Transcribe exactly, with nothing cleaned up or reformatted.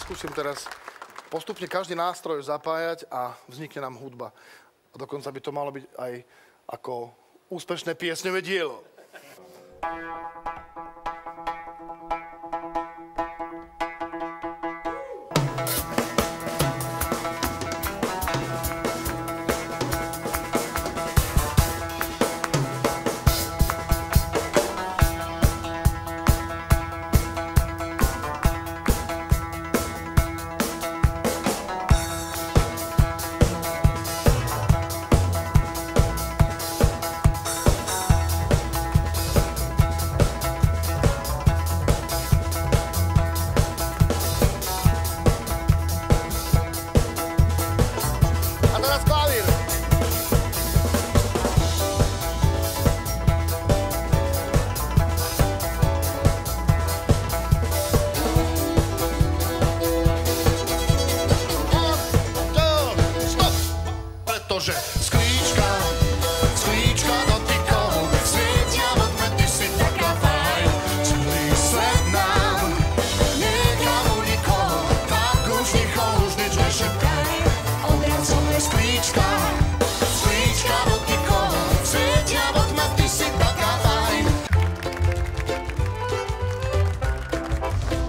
skúsim teraz postupne každý nástroj zapájať a vznikne nám hudba. A dokonca by to malo byť aj ako úspešné piesňové dielo. Pretože